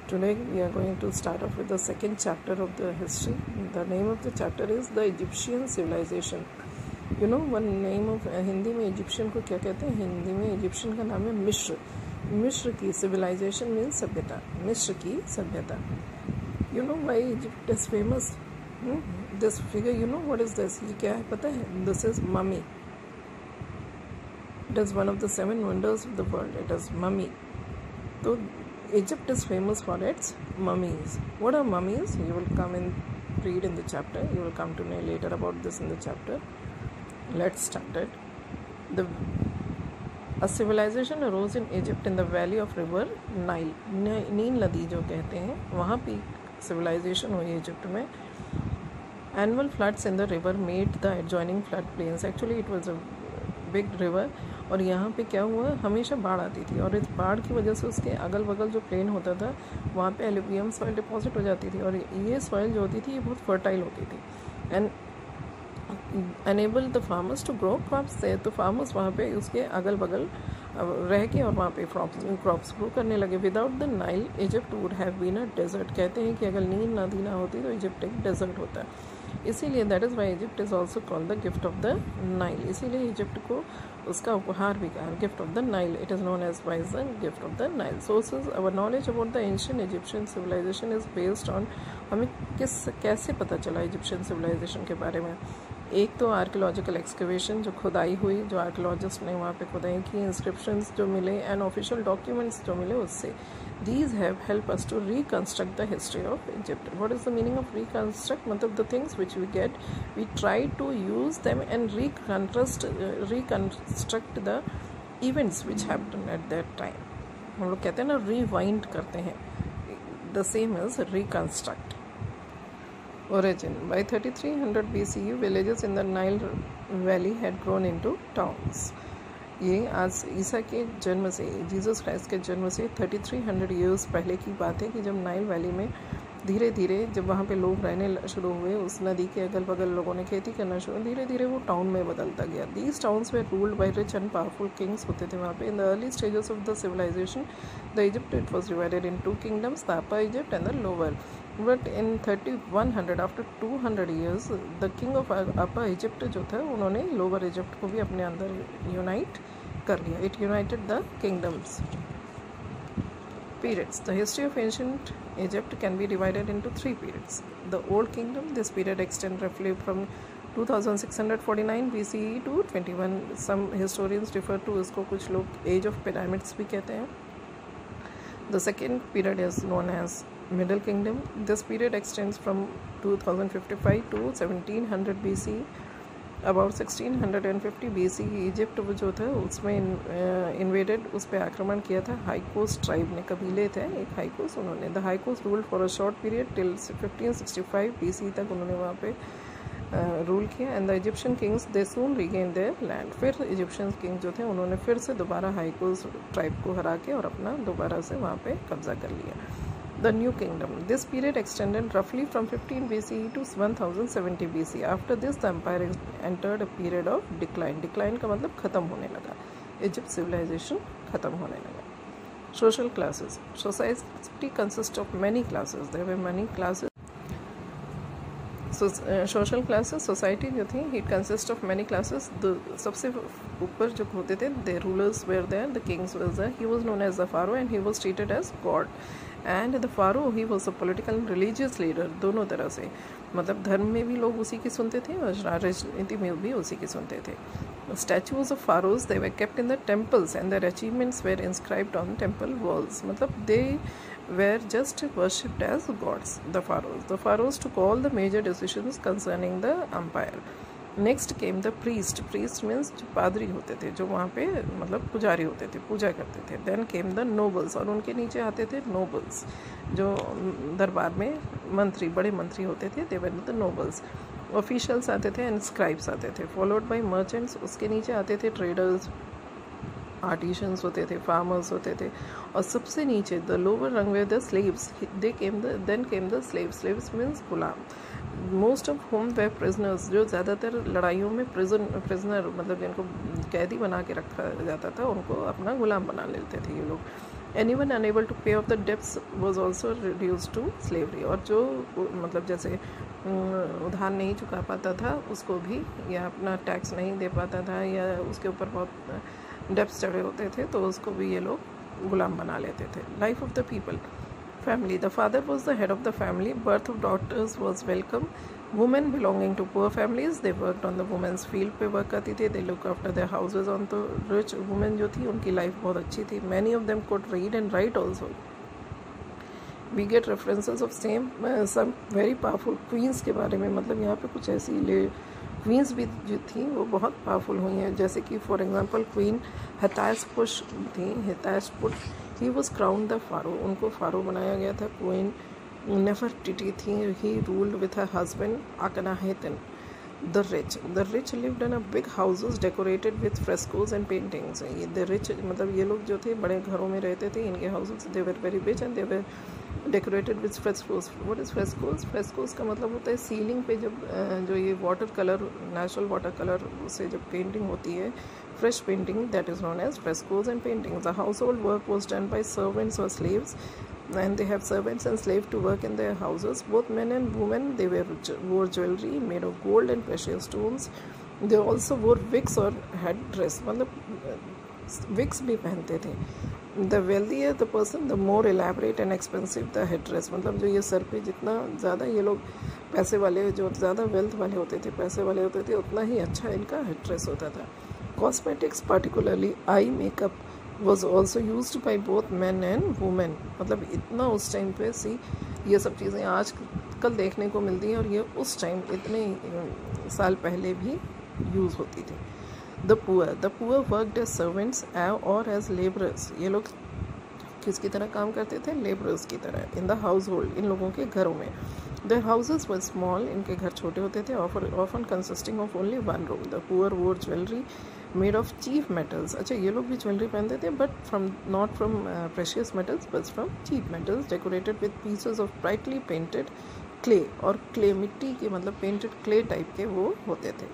Today we are going to start off with the second chapter of the history. The name of the chapter is the Egyptian civilization. You know one name of Hindi में Egyptian को क्या कहते हैं? हिंदी में Egyptian का नाम है मिस्र. मिस्र की civilization means सभ्यता. मिस्र की सभ्यता. You know why Egypt is famous? This figure, you know what is this? ये क्या है पता है? This is mummy. It is one of the 7 wonders of the world. It is mummy. So Egypt is famous for its mummies. What are mummies? You will come and read in the chapter. You will come to know later about this in the chapter. Let's start it. A civilization arose in Egypt in the valley of river Nile. नील नदी जो कहते हैं वहाँ पे civilization हुई Egypt में. Annual floods in the river made the adjoining flood plains. Actually it was a big river. और यहाँ पे क्या हुआ, हमेशा बाढ़ आती थी और इस बाढ़ की वजह से उसके अगल बगल जो प्लेन होता था वहाँ पे एल्यूवियम सॉइल डिपॉजिट हो जाती थी और ये सॉइल जो होती थी ये बहुत फर्टाइल होती थी and enable the farmers to grow crops. तो फार्मर्स वहाँ पे उसके अगल बगल रह के और वहाँ पे क्रॉप्स ग्रो करने लगे. Without the Nile Egypt would have been a desert. कहते हैं कि अगर नील नदी ना होती तो इजिप्ट एक डेजर्ट होता. इसीलिए that is why Egypt is also called the gift of the Nile. इसीलिए इजिप्ट को उसका उपहार भी कहा gift of the Nile. It is known as wise the gift of the Nile. Sources our knowledge about the ancient Egyptian civilisation is based on. हमें कैसे पता चला इजिप्शियन सिविलाइजेशन के बारे में? एक तो आर्कियोलॉजिकल एक्सकवेशन जो खुदाई हुई, जो आर्कियोलॉजिस्ट ने वहाँ पे खुदाई की, इंस्क्रिप्शंस जो मिले एंड ऑफिशियल डॉक्यूमेंट्स जो मिले उससे. These have helped us to reconstruct the history of Egypt. What is the meaning of reconstruct? मतलब the things which we get, we try to use them and reconstruct the events which happened at that time. हम लोग कहते हैं ना rewind करते हैं. The same as reconstruct. Origin. By 3300 BCE, villages in the Nile Valley had grown into towns. ये आज ईसा के जन्म से, जीसस क्राइस्ट के जन्म से 3300 ईयर्स पहले की बात है कि जब नाइल वैली में धीरे धीरे जब वहाँ पे लोग रहने शुरू हुए, उस नदी के अगल बगल लोगों ने खेती करना शुरू, धीरे धीरे वो टाउन में बदलता गया. These towns were ruled by rich and powerful kings होते थे वहाँ पे. In the early stages of the civilisation the Egypt it was divided in 2 kingdoms, the upper Egypt and the lower. But in 3100 after 200 years the king of upper Egypt जो था उन्होंने lower Egypt को भी अपने अंदर unite कर लिया. It united the kingdoms. Periods. The history of ancient Egypt can be divided into 3 periods. The Old Kingdom. This period extends roughly from 2649 BCE to 21. Some historians refer to इसको कुछ लोग Age of Pyramids भी कहते हैं. The second period is known as Middle Kingdom. This period extends from 2055 to 1700 BCE. About 1650 BC Egypt जो था उसमें invaded, उस पर आक्रमण किया था हाइकोस ट्राइब ने. कबीले थे एक हाइकोस, उन्होंने the Hyksos rule for a short period till 1565 BC तक उन्होंने वहाँ पे रूल किया. And the Egyptian kings they soon regain their land. फिर इजिप्शियन किंग जो थे उन्होंने फिर से दोबारा हाइकोस ट्राइब को हरा के और अपना दोबारा से वहाँ पे कब्जा कर लिया. The New Kingdom. This period extended roughly from 15 BCE to 1070 BC. After this, the empire entered a period of decline. Decline का मतलब ख़त्म होने लगा. Egypt civilization ख़त्म होने लगा. Social classes. Society consists of many classes. There were many classes. Social classes, society जो थी it consist of many classes. सबसे ऊपर जो होते थे the rulers were there, the kings was there. He was known as the pharaoh and he was treated as god. And the pharaoh he was a political and religious leader. दोनों तरह से, मतलब धर्म में भी लोग उसी की सुनते थे और राजनीति में भी उसी की सुनते थे. Statues of pharaohs they were kept in the temples and their achievements were inscribed on temple walls. मतलब they were just worshipped as gods. The pharaohs took all the major decisions concerning the empire. Next came the priest. Priest means जो पादरी होते थे, जो वहाँ पे मतलब पुजारी होते थे, पूजा करते थे. Then came the nobles, और उनके नीचे आते थे nobles, जो दरबार में मंत्री, बड़े मंत्री होते थे. They were the nobles. Officials आते थे and scribes आते थे. Followed by merchants. उसके नीचे आते थे traders, आर्टिशंस होते थे, फार्मर्स होते थे. और सबसे नीचे the lower rung were the slaves. Then came the slaves means गुलाम. Most of home were prisoners, जो ज़्यादातर लड़ाइयों में प्रिजनर मतलब जिनको कैदी बना के रखा जाता था उनको अपना गुलाम बना लेते थे ये लोग. Anyone unable to pay off the debts was also reduced to slavery. और जो मतलब जैसे उधार नहीं चुका पाता था उसको भी, या अपना टैक्स नहीं दे पाता था, या उसके ऊपर बहुत डेब्ट्स चढ़े होते थे, तो उसको भी ये लोग गुलाम बना लेते थे. Life of the people. Family. The father was the head of the family. Birth of daughters was welcome. Women belonging to poor families, they worked on the women's field पे work करती थी. They look after their houses. on the rich women जो थी उनकी life बहुत अच्छी थी. Many of them could read and write also. We get references of some very powerful queens के बारे में. मतलब यहाँ पे कुछ ऐसी क्वींस भी जो थी वो बहुत पावरफुल हुई हैं. जैसे कि फॉर एग्जांपल क्वीन हताशपुश थी. Hatshepsut he was crown the pharaoh. उनको फारो बनाया गया था. क्वीन नेफरटिटी थी. He ruled with her husband Akhenaten. The rich lived in a big houses decorated with frescoes and paintings. The rich मतलब ये लोग जो थे बड़े घरों में रहते थे. इनके houses they were very rich and they were decorated with frescoes. What is frescoes? Frescoes का मतलब होता है सीलिंग पे जब जो ये water colour, natural water colour से जब पेंटिंग होती है, fresh painting, that is known as frescoes and paintings. The household work was done by servants or slaves, and they have servants and slaves to work in their houses. Both men and women, they wore jewelry made of gold and precious stones. They also wore wigs or head dress. मतलब wigs भी पहनते थे. The wealthier the person, the more elaborate and expensive the head dress. मतलब जो ये sir पे जितना ज़्यादा ये लोग पैसे वाले, जो ज़्यादा वेल्थ वाले होते थे, पैसे वाले होते थे, उतना ही अच्छा इनका हेड ड्रेस होता था. Cosmetics, particularly eye makeup, was also used by both men and women. मतलब इतना उस टाइम पे ये सब चीज़ें आज कल देखने को मिलती हैं और ये उस टाइम इतने साल पहले भी यूज़ होती थी. The poor worked as servants or as laborers. ये लोग किसकी तरह काम करते थे? लेबरर्स की तरह. In the household, इन लोगों के घरों में. Their houses were small. इनके घर छोटे होते थे, often consisting of only one room. The poor wore jewelry made of cheap metals. अच्छा, ये लोग भी ज्वेलरी पहनते थे, but not from precious metals, but from cheap metals, decorated with pieces of brightly painted clay. और clay मिट्टी के मतलब painted clay type के वो होते थे.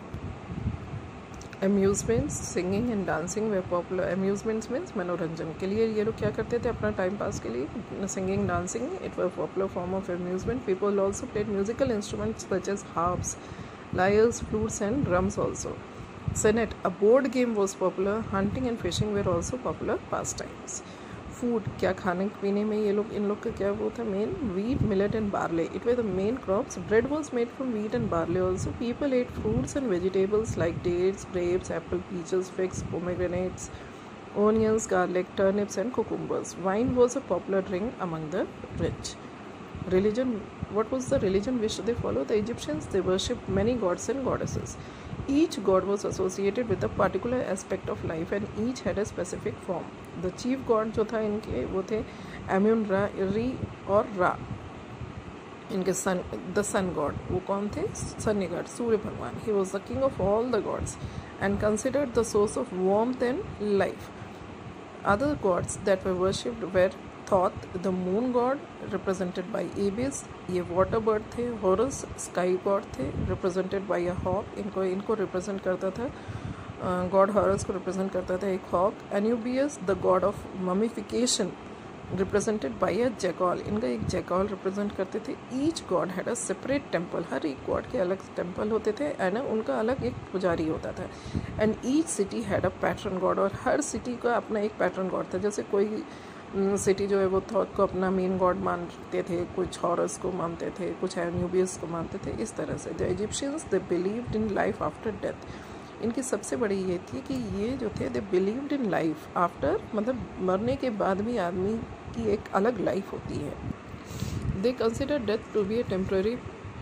Amusements, singing and dancing were popular. Amusements means मनोरंजन के लिए ये लोग क्या करते थे अपना टाइम पास के लिए. Singing, dancing, it was a popular form of amusement. People also played musical instruments such as harps, lyres, flutes and drums also. Senet, a board game was popular. Hunting and fishing were also popular pastimes. Food, क्या खाने पीने में ये लोग, इन लोग का क्या वो था main? Wheat, millet and barley. It were the main crops. Bread was made from wheat and barley also. People ate fruits and vegetables like dates, grapes, apple, peaches, figs, pomegranates, onions, garlic, turnips and cucumbers. Wine was a popular drink among the rich. Religion, what was the religion which they followed? The Egyptians, they worshipped many gods and goddesses. Each god was associated with a particular aspect of life and each had a specific form. The chief god जो था इनके वो थे Amun, Ra, Ri और Ra. इनके सन, the sun god, वो कौन थे? सन्नी गॉड, सूर्य भगवान. He was the king of all the gods and considered the source of warmth and life. Other gods that were worshipped were Thoth, the moon god, represented by Ibis. ये water bird थे. Horus, sky god थे, represented by a hawk. इनको represent करता था god Horus को represent करता था एक hawk. Anubis, the god of mummification, represented by a jackal. इनका एक jackal represent करते थे. Each god had a separate temple. हर एक god के अलग temple होते थे and उनका अलग एक पुजारी होता था. And each city had a patron god. और हर city का अपना एक patron god था. जैसे कोई सिटी जो है वो थॉट को अपना मेन गॉड मानते थे, कुछ हॉरस को मानते थे, कुछ एन्यूबियस को मानते थे, इस तरह से. The Egyptians, they believed in life after death. इनकी सबसे बड़ी ये थी कि ये जो थे they believed in life after, मतलब मरने के बाद भी आदमी की एक अलग लाइफ होती है. They consider death to be a temporary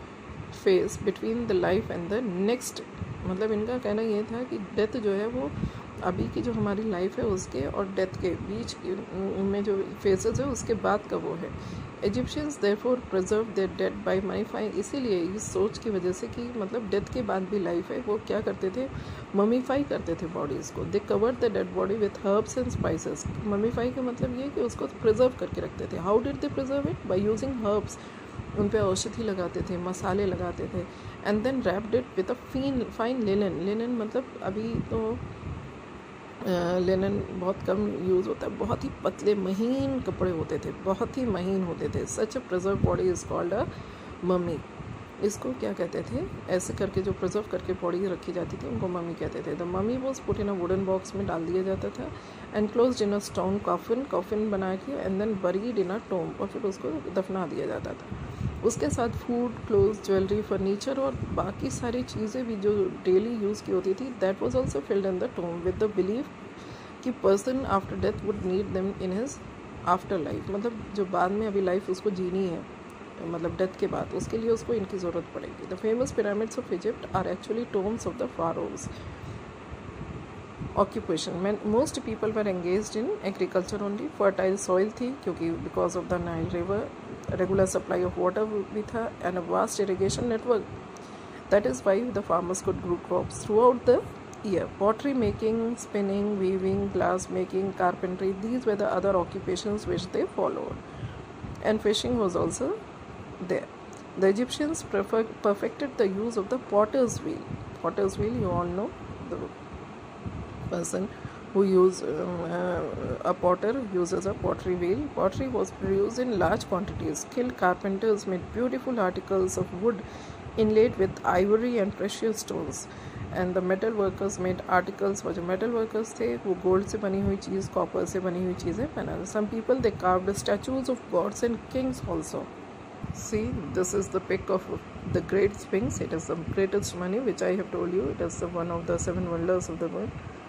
phase between the life and the next. मतलब इनका कहना ये था कि डेथ जो है वो अभी की जो हमारी लाइफ है उसके और डेथ के बीच में जो फेजेस है उसके बाद का वो है. Egyptians therefore preserve their dead by mummifying. इसीलिए इस सोच की वजह से कि मतलब डेथ के बाद भी लाइफ है, वो क्या करते थे? ममीफाई करते थे बॉडीज़ को. They covered the dead body with herbs and spices. Mummify का मतलब ये कि उसको प्रिजर्व करके रखते थे. How did they preserve it? By using herbs. उन पे औषधि लगाते थे, मसाले लगाते थे. And then wrapped it with a fine linen. Linen मतलब अभी तो लिनन बहुत कम यूज़ होता है, बहुत ही पतले महीन कपड़े होते थे, बहुत ही महीन होते थे। Such a preserve body is called a mummy. इसको क्या कहते थे, ऐसे करके जो प्रिजर्व करके बॉडी रखी जाती थी उनको मम्मी कहते थे। The mummy was put in a wooden box में डाल दिया जाता था, and closed in a stone coffin बना के, and then buried in a tomb, और फिर उसको दफना दिया जाता था। उसके साथ फूड, क्लोथ, ज्वेलरी, फर्नीचर और बाकी सारी चीज़ें भी जो डेली यूज़ की होती थी, that was also filled in the tomb with the believe कि person after death would need them in his afterlife. मतलब जो बाद में अभी लाइफ उसको जीनी है, मतलब डेथ के बाद, उसके लिए उसको इनकी ज़रूरत पड़ेगी। The famous pyramids of Egypt are actually tombs of the pharaohs. Occupation, most people were engaged in agriculture only. Fertile soil थी क्योंकि because of the Nile river, regular supply of water भी था, and a vast irrigation network. That is why the farmers could grow crops throughout the year. Pottery making, spinning, weaving, glass making, carpentry, these were the other occupations which they followed. And fishing was also there. The Egyptians perfected the use of the potter's wheel. Potter's wheel, you all know, the person who a potter uses a pottery wheel. Pottery was produced in large quantities. Skilled carpenters made beautiful articles of wood inlaid with ivory and precious stones. And the metal workers made articles, वो जो metal workers थे वो gold से बनी हुई चीज़, copper से बनी हुई चीज़ें बनाते। Some people they carved statues of gods and kings also. See this is the pic of the great sphinx. It is the greatest money which I have told you. It is one of the 7 wonders of the world.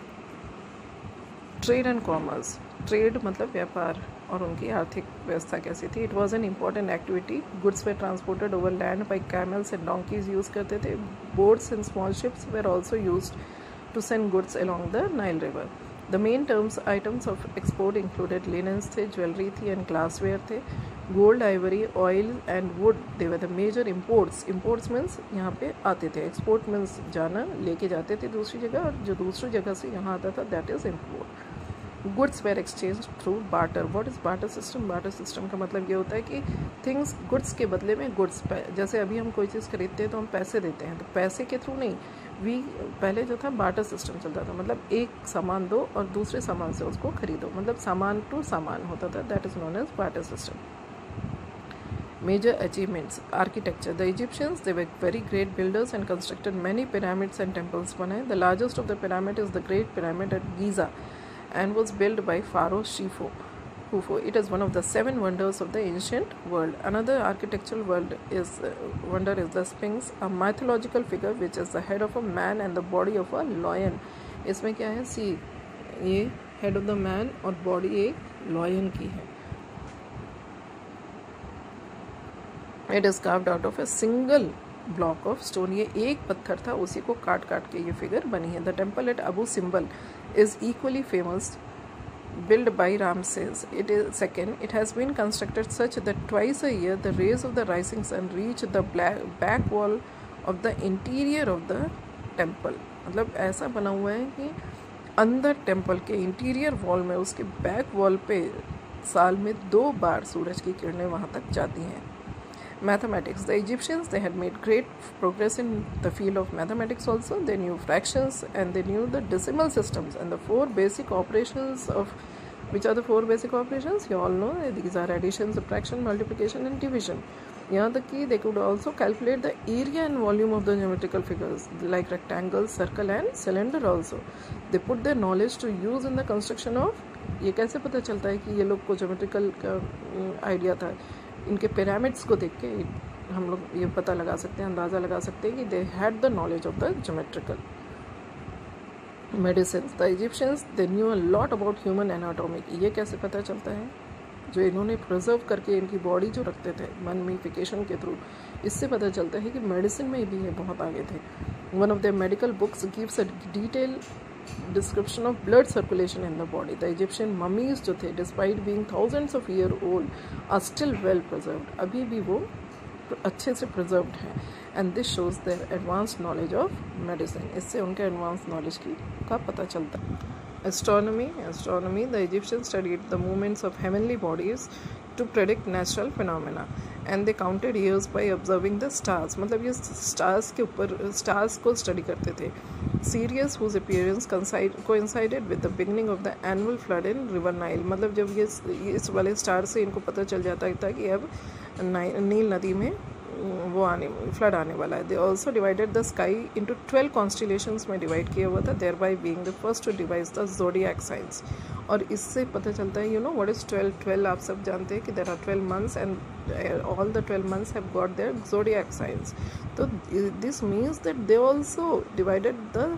Trade and commerce, trade मतलब व्यापार, और उनकी आर्थिक व्यवस्था कैसी थी। It was an important activity. Goods were transported over land by camels and donkeys use करते थे। Boats and small ships were also use to send goods along the Nile river. The main items of export included linens थे, jewellery थी, and glassware थे। Gold, ivory, oil and wood, they were the major imports. Imports means यहाँ पे आते थे, export means जाना, लेके जाते थे दूसरी जगह, और जो दूसरी जगह से यहाँ आता था that is import. Goods were exchange through barter. What is barter system? Barter system का मतलब ये होता है कि थिंग्स, गुड्स के बदले में गुड्स, जैसे अभी हम कोई चीज़ खरीदते हैं तो हम पैसे देते हैं, तो पैसे के थ्रू नहीं, पहले जो था बार्टर सिस्टम चलता था। मतलब एक सामान दो और दूसरे सामान से उसको खरीदो, मतलब सामान टू सामान होता था, that is known as barter system. Major achievements, architecture. The Egyptians, they were very great builders and constructed many pyramids and temples. The largest of the pyramid is the Great Pyramid at Giza and was built by Pharaoh Khufu. It is one of the 7 wonders of the ancient world. Another architectural wonder is the Sphinx, a mythological figure which is the head of a man and the body of a lion. इसमें क्या है, सी ये head of the man और body एक lion की है। It is carved out of a single block of stone. ये एक पत्थर था, उसी को काट काट के ये फिगर बनी है। The temple at Abu Simbel is equally famous, built by Ramses. It has been constructed such that twice a year the rays of the rising sun reach the back wall of the interior of the temple. मतलब ऐसा बना हुआ है कि अंदर temple के interior wall में, उसके बैक वॉल पे साल में 2 बार सूरज की किरणें वहाँ तक जाती हैं। Mathematics. The Egyptians, they had made great progress in the field of mathematics also. They knew fractions and they knew the decimal systems and the 4 basic operations of, which are the 4 basic operations? You all know, these are addition, subtraction, multiplication and division. यहाँ तक कि they could also calculate the area and volume of the geometrical figures like rectangle, circle and cylinder also. They put their knowledge to use in the construction of, ये कैसे पता चलता है कि ये लोग को geometrical का आइडिया था? इनके पिरामिड्स को देख के हम लोग ये पता लगा सकते हैं, अंदाज़ा लगा सकते हैं कि they had the knowledge of the geometrical. Medicine, the Egyptians, they knew a lot about human anatomy. ये कैसे पता चलता है? जो इन्होंने प्रिजर्व करके इनकी बॉडी जो रखते थे ममीफिकेशन के थ्रू, इससे पता चलता है कि मेडिसिन में भी ये बहुत आगे थे। One of the medical books gives a detail description of blood circulation in the body. The Egyptian mummies जो थे, despite being thousands of year old, are still well preserved. अभी भी वो अच्छे से preserved हैं, and this shows their advanced knowledge of medicine. इससे उनके advanced knowledge का पता चलता है। Astronomy. The Egyptians studied the movements of heavenly bodies to predict natural phenomena, and they counted years by observing the stars. मतलब ये stars के ऊपर stars को study करते थे. Sirius, whose appearance coincided with the beginning of the annual flood in river Nile. मतलब जब ये इस वाले स्टार से इनको पता चल जाता था कि अब नील नदी में वो फ्लड आने वाला है. They also divided the sky into 12 constellations में डिवाइड किया हुआ था, thereby being the first to devise the zodiac science. और इससे पता चलता है, यू नो व्हाट इज़ 12 आप सब जानते हैं कि there are 12 months and all the 12 months have got their zodiac science. तो this means that they also divided the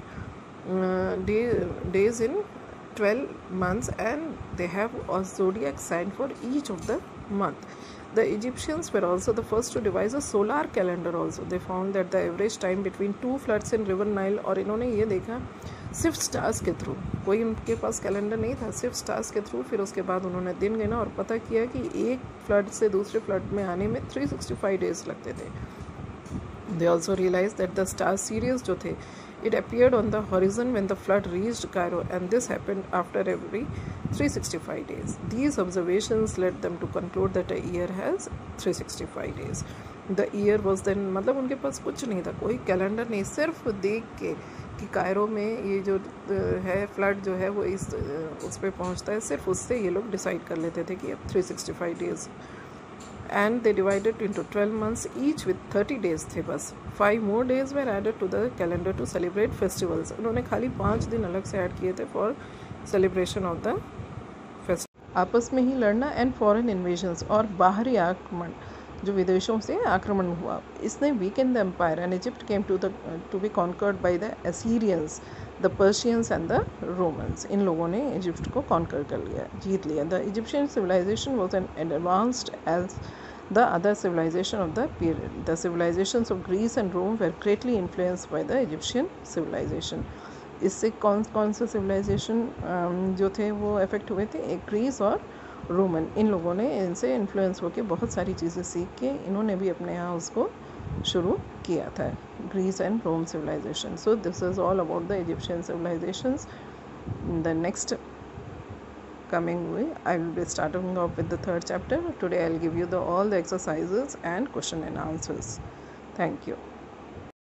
days in 12 months and they have a zodiac sign for each of the month. The Egyptians were also the first to devise a solar calendar also. They found that the average time between two floods in river Nile, और इन्होंने ये देखा सिर्फ stars के through, कोई उनके पास calendar नहीं था, सिर्फ स्टार्स के थ्रू. फिर उसके बाद उन्होंने दिन गिना और पता किया कि एक फ्लड से दूसरे फ्लड में आने में 365 डेज लगते थे. They also realized that the star Sirius जो थे, it appeared on the horizon when the flood reached Cairo, and this happened after every 365 days. These observations led them to conclude that a year has 365 days. The year was then, मतलब उनके पास कुछ नहीं था, कोई calendar नहीं, सिर्फ देख के कि कायरो में ये जो है फ्लड जो है वो उस पर पहुँचता है, सिर्फ उससे ये लोग डिसाइड कर लेते थे कि अब 365 days. And they divided into 12 months each with 30 days थे बस. 5 more days were added to the calendar to celebrate festivals. उन्होंने खाली 5 दिन अलग से ऐड किए थे for celebration of the festival. आपस में ही लड़ना and foreign invasions, और बाहरी आक्रमण जो विदेशों से आक्रमण हुआ, इसने weakened the empire and Egypt came to be conquered by the Assyrians, the Persians and the Romans. इन लोगों ने इजिप्ट को कॉन्कर कर लिया, जीत लिया. The Egyptian civilization was an advanced as the other civilization of the period. The civilizations of Greece and Rome were greatly influenced by the Egyptian civilization. इससे कौन से civilization जो थे वो affect हुए थे, एक ग्रीस और रोमन. इन लोगों ने इनसे इन्फ्लुएंस होकर बहुत सारी चीज़ें सीख के इन्होंने भी अपने यहाँ उसको शुरू किया था, Greece and Rome civilization. So this is all about the Egyptian civilizations. In the next coming way, I will be starting off with the 3rd chapter. Today I will give you all the exercises and question and answers. Thank you.